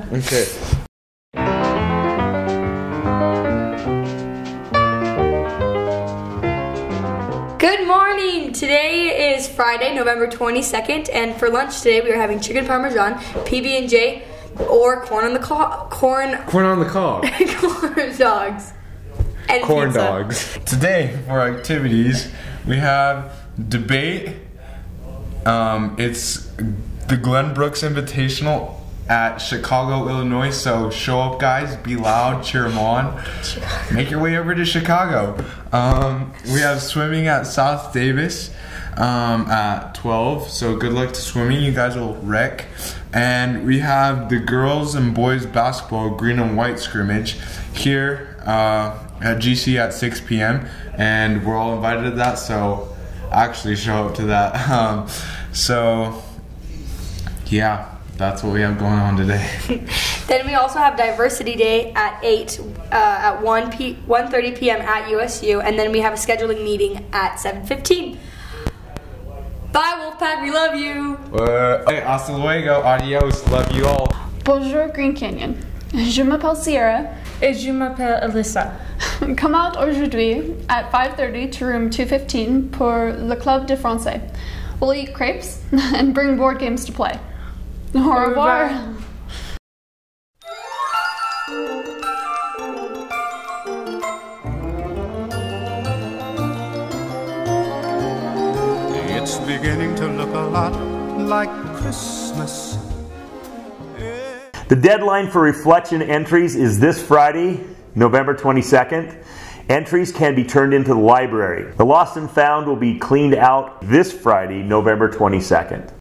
Okay. Good morning! Today is Friday, November 22nd, and for lunch today we are having chicken parmesan, PB&J, or corn on the cob. Corn on the cob. Corn dogs. And Corn pizza. dogs. Today, for activities, we have debate. It's the Glenn Brooks Invitational at Chicago, Illinois. So show up, guys. Be loud. Cheer them on. Make your way over to Chicago. We have swimming at South Davis at 12. So good luck to swimming. You guys will wreck. And we have the girls and boys basketball green and white scrimmage here at GC at 6 p.m. and we're all invited to that, so actually show up to that. So yeah, that's what we have going on today. Then we also have Diversity Day at 8 at 1:30 p.m. at USU, and then we have a scheduling meeting at 7:15. Bye Wolfpack, we love you! Hey, hasta luego, adios, love you all. Bonjour Green Canyon. Je m'appelle Sierra. Et je m'appelle Alyssa. Come out aujourd'hui at 5:30 to room 215 pour le Club de Français. We'll eat crepes and bring board games to play. Au revoir. It's beginning to look a lot like Christmas. The deadline for reflection entries is this Friday, November 22nd. Entries can be turned into the library. The lost and found will be cleaned out this Friday, November 22nd.